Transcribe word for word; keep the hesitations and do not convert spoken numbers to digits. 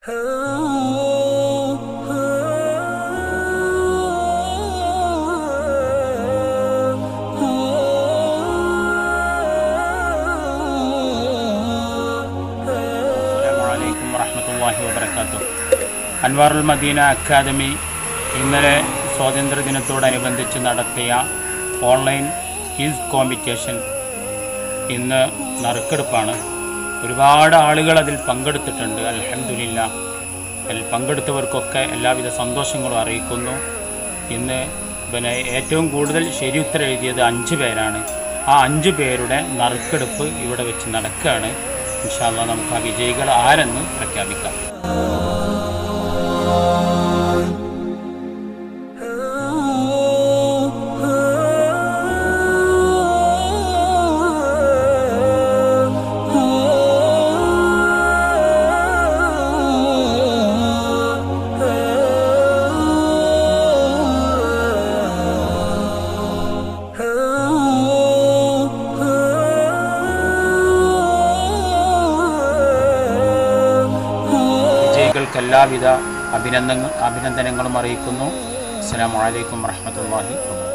Anwaar-ul Medina academy ഇന്നലെ സ്വാതന്ത്ര്യദിനത്തോടനുബന്ധിച്ച് നടത്തിയ online quiz competition ഇന്ന് നറുക്കെടുപ്പാണ്. ഒരുപാട് ആളുകൾ അതിൽ പങ്കെടുത്തിട്ടുണ്ട്. അൽഹംദുലില്ലാഹ്, അതിൽ പങ്കെടുത്തവർക്കൊക്കെ എല്ലാവിധ സന്തോഷങ്ങളും അറിയിക്കുന്നു. ഇന്ന് പിന്നെ ഏറ്റവും കൂടുതൽ ശരി ഉത്തരം എഴുതിയത് അഞ്ച് പേരാണ്. ആ അഞ്ച് പേരുടെ നറുക്കെടുപ്പ് ഇവിടെ വെച്ച് നടക്കുകയാണ്. ഇൻഷാ അല്ലാഹ് നമുക്ക് ആ വിജയികൾ ആരെന്ന് പ്രഖ്യാപിക്കാം. എല്ലാവിധ അഭിനന്ദനങ്ങളും അറിയിക്കുന്നു. അസ്സലാമു അലൈക്കും വറഹ്മത്തുള്ളാഹി വബറകാതുഹു.